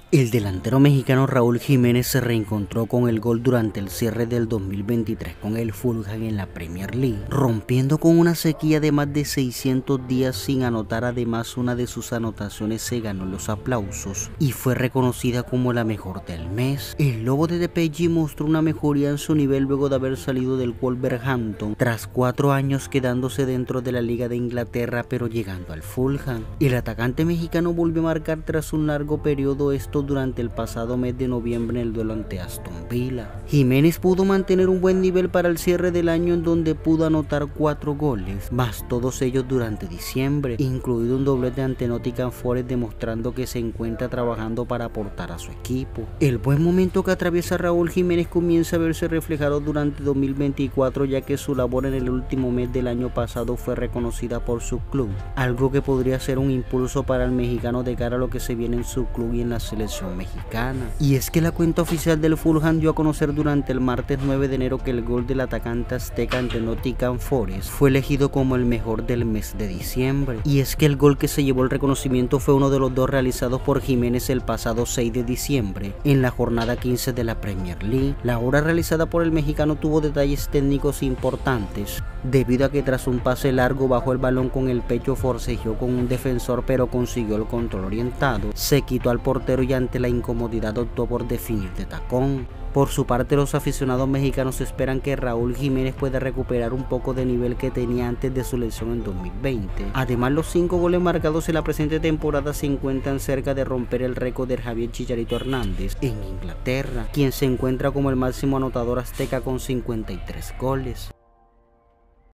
El delantero mexicano Raúl Jiménez se reencontró con el gol durante el cierre del 2023 con el Fulham en la Premier League, rompiendo con una sequía de más de 600 días sin anotar. Además, una de sus anotaciones se ganó los aplausos y fue reconocida como la mejor del mes. El lobo de DPG mostró una mejoría en su nivel luego de haber salido del Wolverhampton tras 4 años quedándose dentro de la Liga de Inglaterra, pero llegando al Fulham. El atacante mexicano volvió a marcar tras un largo periodo, esto durante el pasado mes de noviembre en el duelo ante Aston Villa. Jiménez pudo mantener un buen nivel para el cierre del año, en donde pudo anotar 4 goles, más todos ellos durante diciembre, incluido un doblete ante Nottingham Forest, demostrando que se encuentra trabajando para aportar a su equipo. El buen momento que atraviesa Raúl Jiménez comienza a verse reflejado durante 2024, ya que su labor en el último mes del año pasado fue reconocida por su club, algo que podría ser un impulso para el mexicano de cara a lo que se viene en su club y en la selección mexicana. Y es que la cuenta oficial del Fulham dio a conocer durante el martes 9 de enero que el gol del atacante azteca ante Nottingham Forest fue elegido como el mejor del mes de diciembre. Y es que el gol que se llevó el reconocimiento fue uno de los 2 realizados por Jiménez el pasado 6 de diciembre en la jornada 15 de la Premier League. La obra realizada por el mexicano tuvo detalles técnicos importantes, debido a que tras un pase largo bajo el balón con el pecho forcejeó con un defensor, pero consiguió el control orientado, se quitó al portero y ante la incomodidad optó por definir de tacón. Por su parte, los aficionados mexicanos esperan que Raúl Jiménez pueda recuperar un poco de nivel que tenía antes de su lesión en 2020. Además, los 5 goles marcados en la presente temporada se encuentran cerca de romper el récord de Javier Chicharito Hernández en Inglaterra, quien se encuentra como el máximo anotador azteca con 53 goles.